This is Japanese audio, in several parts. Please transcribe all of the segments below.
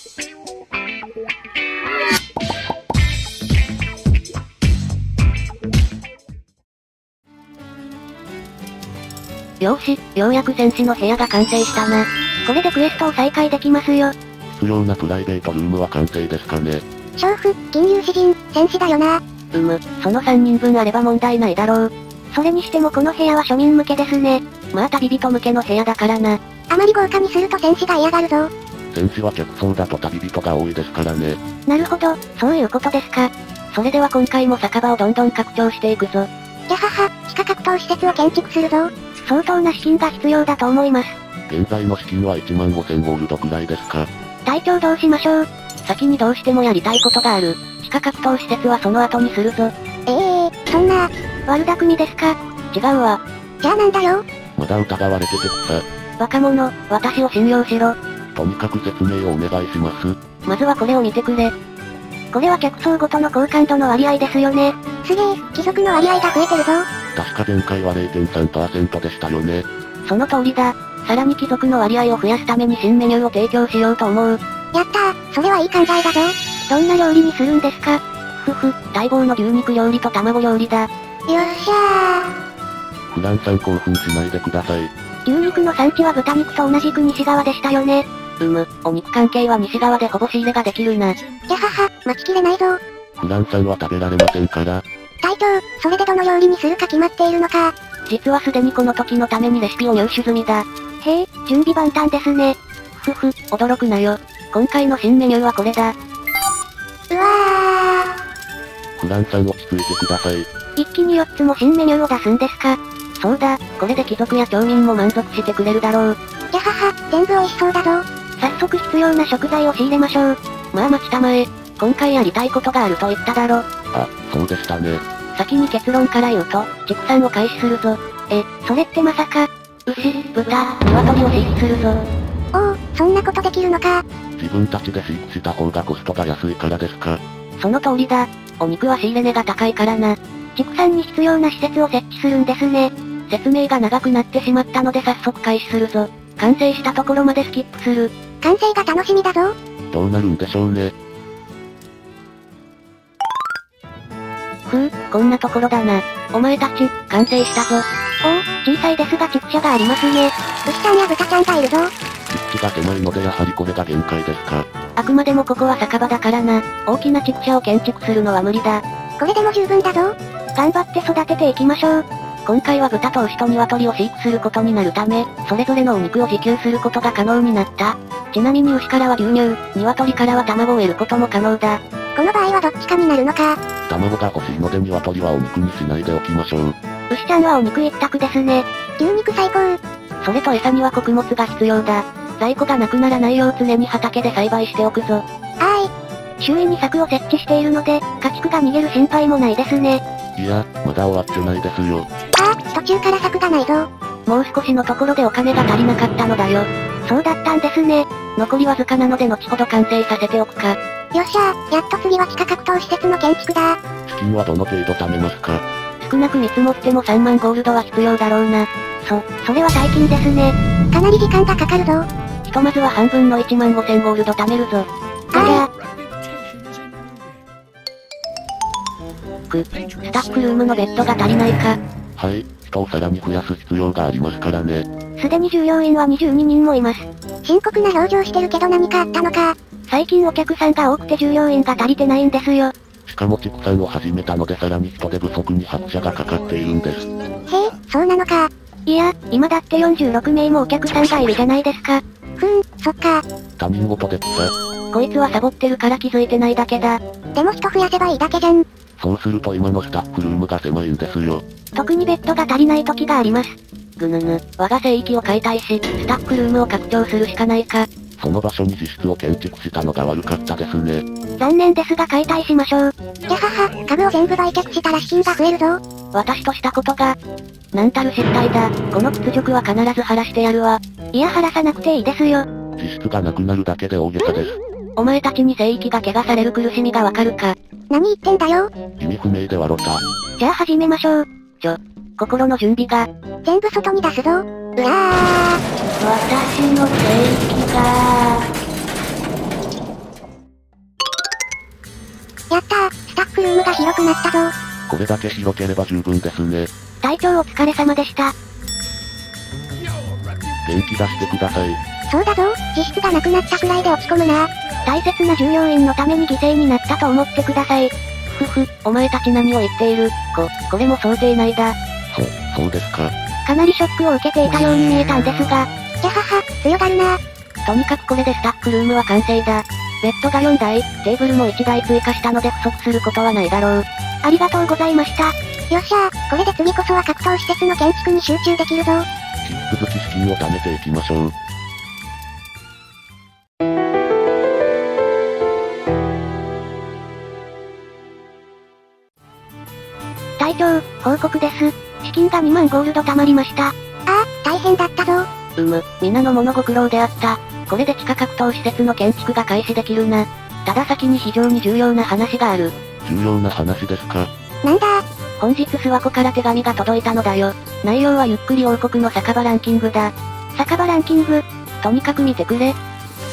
よーし、ようやく戦士の部屋が完成したな。これでクエストを再開できますよ。 必要なプライベートルームは完成ですかね。 娼婦、金融詩人、戦士だよな。 その3人分あれば問題ないだろう。それにしてもこの部屋は庶民向けですね。まあ旅人向けの部屋だからな。 あまり豪華にすると戦士が嫌がるぞ。 戦士は客層だと旅人が多いですからね。 なるほど、そういうことですか。それでは今回も酒場をどんどん拡張していくぞ。 ギャハハ、地下格闘施設を建築するぞ。 相当な資金が必要だと思います。 現在の資金は15000ゴールドくらいですか。 隊長どうしましょう。先にどうしてもやりたいことがある。地下格闘施設はその後にするぞ。 そんな。 悪巧みですか。違うわ。 じゃあなんだよ。 まだ疑われてて草。 若者、私を信用しろ。 とにかく説明をお願いします。 まずはこれを見てくれ。これは客層ごとの好感度の割合ですよね。 すげえ、貴族の割合が増えてるぞ。 確か前回は 0.3% でしたよね。 その通りだ。さらに貴族の割合を増やすために新メニューを提供しようと思う。 やったー、それはいい考えだぞ。 どんな料理にするんですか。待望の牛肉料理と卵料理だ。 よっしゃフランさん興奮しないでください。 牛肉の産地は豚肉と同じく西側でしたよね。お肉関係は西側でほぼ仕入れができるな。 ギャハハ、待ちきれないぞ。 フランさんは食べられませんから。 隊長、それでどの料理にするか決まっているのか。 実はすでにこの時のためにレシピを入手済みだ。へえ、準備万端ですね。驚くなよ。今回の新メニューはこれだ。 うわフランさん落ち着いてください。 一気に4つも新メニューを出すんですか。そうだ、これで貴族や町民も満足してくれるだろう。 ギャハハ、全部美味しそうだぞ。 早速必要な食材を仕入れましょう。まあ待ちたまえ。今回やりたいことがあると言っただろ。 あ、そうでしたね。 先に結論から言うと、畜産を開始するぞ。それってまさか、牛、豚、鶏を飼育するぞ。 おお、そんなことできるのか。 自分たちで飼育した方がコストが安いからですか。 その通りだ。お肉は仕入れ値が高いからな。畜産に必要な施設を設置するんですね。説明が長くなってしまったので早速開始するぞ。完成したところまでスキップする。 完成が楽しみだぞ。 どうなるんでしょうね。 こんなところだな。お前たち、完成したぞ。小さいですが畜舎がありますね。 牛ちゃんや豚ちゃんがいるぞ。 立地が狭いのでやはりこれが限界ですか。 あくまでもここは酒場だからな。大きな畜舎を建築するのは無理だ。 これでも十分だぞ。 頑張って育てていきましょう。今回は豚と牛と鶏を飼育することになるため、それぞれのお肉を自給することが可能になった。ちなみに牛からは牛乳、鶏からは卵を得ることも可能だ。 この場合はどっちかになるのか。 卵が欲しいので鶏はお肉にしないでおきましょう。 牛ちゃんはお肉一択ですね。 牛肉最高。 それと餌には穀物が必要だ。在庫がなくならないよう常に畑で栽培しておくぞ。周囲に柵を設置しているので、家畜が逃げる心配もないですね。 いや、まだ終わってないですよ。 途中から柵がないぞ。 もう少しのところでお金が足りなかったのだよ。そうだったんですね。残りわずかなので後ほど完成させておくか。 よっしゃ、やっと次は地下格闘施設の建築だ。 資金はどの程度貯めますか。 少なく見積もっても3万ゴールドは必要だろうな。それは大金ですね。 かなり時間がかかるぞ。 ひとまずは半分の1万5000ゴールド貯めるぞ。スタッフルームのベッドが足りないか。 はい、人をさらに増やす必要がありますからね。 すでに従業員は22人もいます。 深刻な表情してるけど何かあったのか。 最近お客さんが多くて従業員が足りてないんですよ。 しかも畜産を始めたのでさらに人手不足に拍車がかかっているんです。 へえ、そうなのか。 いや、今だって46名もお客さんがいるじゃないですか。 そっか。 他人事で草。 こいつはサボってるから気づいてないだけだ。 でも人増やせばいいだけじゃん。 そうすると今のスタッフルームが狭いんですよ。 特にベッドが足りない時があります。我が聖域を解体し、スタッフルームを拡張するしかないか。 その場所に実質を建築したのが悪かったですね。 残念ですが解体しましょう。 ギャハハ、株を全部売却したら資金が増えるぞ。 私としたことが、なんたる失態だ。この屈辱は必ず晴らしてやるわ。いや晴らさなくていいですよ。 実質がなくなるだけで大げさです。 お前たちに聖域が怪我される苦しみがわかるか。 何言ってんだよ。 意味不明で笑った。 じゃあ始めましょう。心の準備が。 全部外に出すぞ。うわー。 私の聖域が。 広くなったぞ。 これだけ広ければ十分ですね。 隊長お疲れ様でした。 元気出してください。 そうだぞ、実質がなくなったくらいで落ち込むな。 大切な従業員のために犠牲になったと思ってください。お前たち何を言っている。これも想定内だ。 そうですか。 かなりショックを受けていたように見えたんですが。 じゃはは、強がるな。 とにかくこれでスタッフルームは完成だ。ベッドが4台、テーブルも1台追加したので不足することはないだろう。ありがとうございました。 よっしゃー、これで次こそは格闘施設の建築に集中できるぞ。 引き続き資金を貯めていきましょう。 隊長、報告です。資金が2万ゴールド貯まりました。 ああ、大変だったぞ。 皆の者ご苦労であった。これで地下格闘施設の建築が開始できるな。ただ先に非常に重要な話がある。 重要な話ですか。 なんだ？ 本日諏訪湖から手紙が届いたのだよ。内容はゆっくり王国の酒場ランキングだ。酒場ランキング？とにかく見てくれ。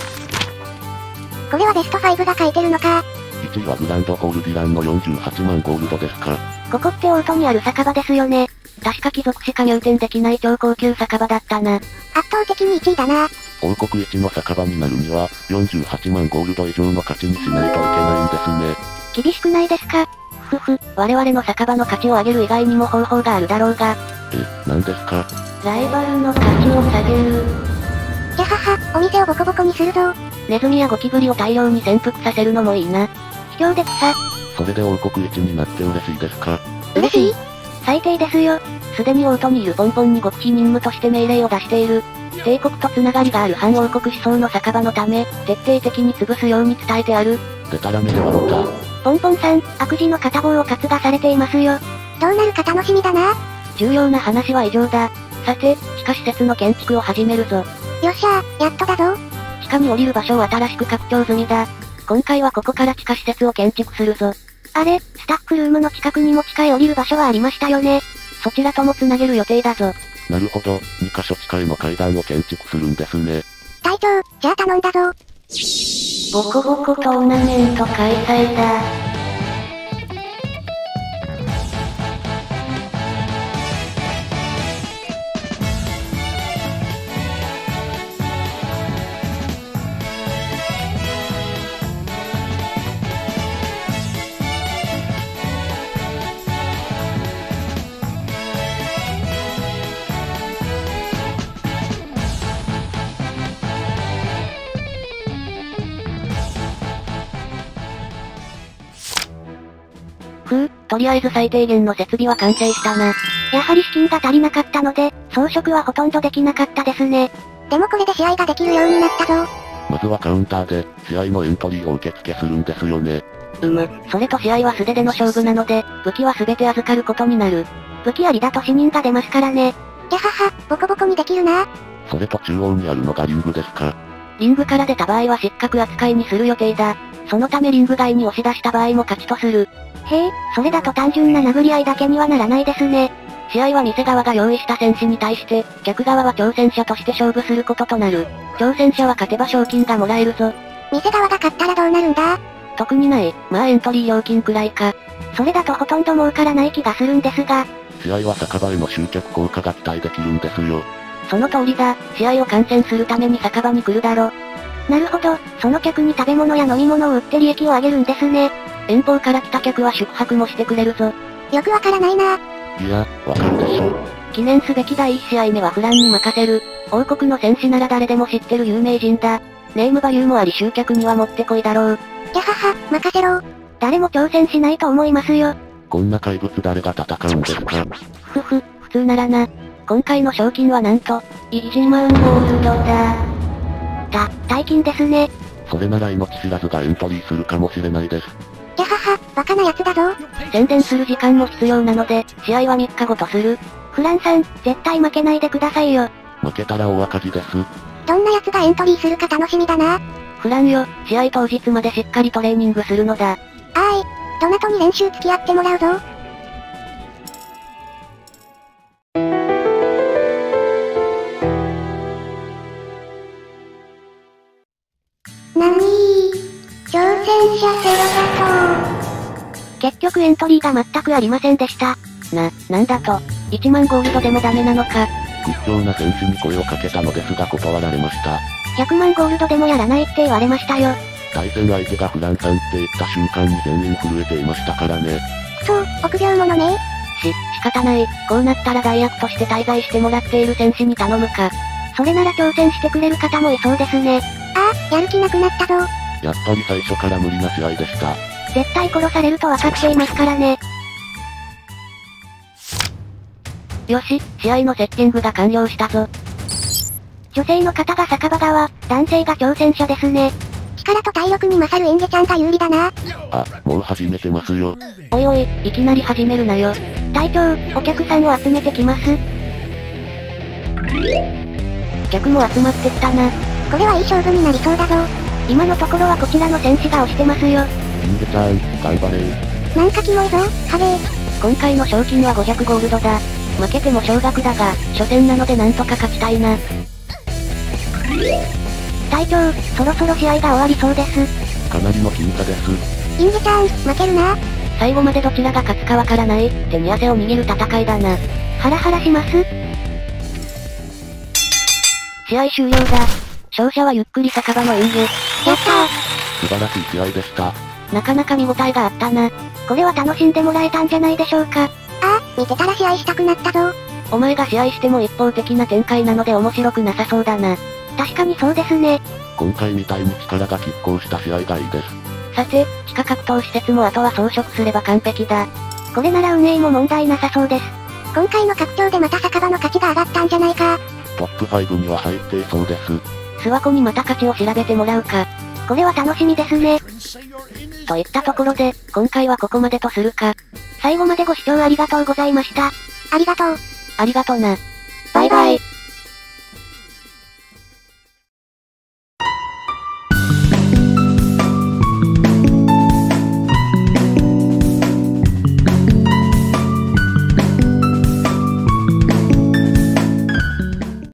これはベスト5が書いてるのか。 1位はグランドホールディランの48万ゴールドですか。 ここってオートにある酒場ですよね。確か貴族しか入店できない超高級酒場だったな。 圧倒的に1位だな。 王国一の酒場になるには、48万ゴールド以上の価値にしないといけないんですね。 厳しくないですか？我々の酒場の価値を上げる以外にも方法があるだろうが。 何ですか？ ライバルの価値を下げる。 じゃはは、お店をボコボコにするぞ。 ネズミやゴキブリを大量に潜伏させるのもいいな。卑怯で草。 それで王国一になって嬉しいですか？ 嬉しい？ 最低ですよ。すでにオートにいるポンポンに極秘任務として命令を出している。帝国とつながりがある反王国思想の酒場のため、徹底的に潰すように伝えてある。 でたらめで笑った。 ポンポンさん、悪事の片棒を担がされていますよ。 どうなるか楽しみだな。 重要な話は以上だ。さて、地下施設の建築を始めるぞ。 よっしゃー、やっとだぞ。 地下に降りる場所を新しく拡張済みだ。今回はここから地下施設を建築するぞ。あれ、スタッフルームの近くにも地下へ降りる場所はありましたよね。そちらとも繋げる予定だぞ。 なるほど、2カ所地下への階段を建築するんですね。 隊長、じゃあ頼んだぞ。 ボコボコトーナメント開催だ。とりあえず最低限の設備は完成したな。やはり資金が足りなかったので、装飾はほとんどできなかったですね。 でもこれで試合ができるようになったぞ。 まずはカウンターで、試合のエントリーを受付するんですよね。 それと試合は素手での勝負なので、武器は全て預かることになる。武器ありだと死人が出ますからね。 じゃはは、ボコボコにできるな。 それと中央にあるのがリングですか。 リングから出た場合は失格扱いにする予定だ。そのためリング外に押し出した場合も勝ちとする。へえ、それだと単純な殴り合いだけにはならないですね。試合は店側が用意した戦士に対して、客側は挑戦者として勝負することとなる。挑戦者は勝てば賞金がもらえるぞ。 店側が勝ったらどうなるんだ？ 特にない。まあエントリー料金くらいか。それだとほとんど儲からない気がするんですが。 試合は酒場への集客効果が期待できるんですよ。 その通りだ。試合を観戦するために酒場に来るだろ。なるほど、その客に食べ物や飲み物を売って利益を上げるんですね。遠方から来た客は宿泊もしてくれるぞ。 よくわからないな。 いや、わかるでしょ。 記念すべき第1試合目はフランに任せる。王国の戦士なら誰でも知ってる有名人だ。ネームバリューもあり集客にはもってこいだろう。 じゃはは、任せろ。 誰も挑戦しないと思いますよ。 こんな怪物誰が戦うんですか。 普通ならな。今回の賞金はなんと、1万ゴールドだ。大金ですね。 それなら命知らずがエントリーするかもしれないです。 じゃはは、バカなやつだぞ。 宣伝する時間も必要なので、試合は3日後とする。フランさん、絶対負けないでくださいよ。 負けたら大赤字です。 どんな奴がエントリーするか楽しみだな。 フランよ、試合当日までしっかりトレーニングするのだ。 ドナトに練習付き合ってもらうぞ。なにー、挑戦者セロバト結局エントリーが全くありませんでした。 なんだと。1万ゴールドでもダメなのか。 屈強な選手に声をかけたのですが断られました。 100万ゴールドでもやらないって言われましたよ。 対戦相手がフランさんって言った瞬間に全員震えていましたからね。 そう、臆病者ね。 仕方ない。こうなったら代役として滞在してもらっている選手に頼むか。 それなら挑戦してくれる方もいそうですね。ああ、やる気なくなったぞ。 やっぱり最初から無理な試合でした。 絶対殺されると分かっていますからね。 よし、試合のセッティングが完了したぞ。 女性の方が酒場側、男性が挑戦者ですね。力と体力に勝るエンゲちゃんが有利だな。 あ、もう始めてますよ。 おいおい、いきなり始めるなよ。 隊長、お客さんを集めてきます。 客も集まってきたな。 これはいい勝負になりそうだぞ。今のところはこちらの選手が押してますよ。 インゲちゃん、頑張れ。 なんかキモいぞ、ハゲー。 今回の賞金は500ゴールドだ。負けても少額だが、初戦なのでなんとか勝ちたいな。 隊長、そろそろ試合が終わりそうです。 かなりの僅差です。 インゲちゃん、負けるな。 最後までどちらが勝つかわからない、手に汗を握る戦いだな。 ハラハラします。 試合終了だ。勝者はゆっくり酒場の演技。 やったー。 素晴らしい試合でした。 なかなか見応えがあったな。 これは楽しんでもらえたんじゃないでしょうか。ああ、見てたら試合したくなったぞ。 お前が試合しても一方的な展開なので面白くなさそうだな。 確かにそうですね。 今回みたいに力が拮抗した試合がいいです。 さて、地下格闘施設もあとは装飾すれば完璧だ。 これなら運営も問題なさそうです。今回の拡張でまた酒場の価値が上がったんじゃないか。 トップ5には入っていそうです。 諏訪湖にまた価値を調べてもらうか。 これは楽しみですね。 といったところで、今回はここまでとするか。 最後までご視聴ありがとうございました。ありがとう。 ありがとな。 バイバイ。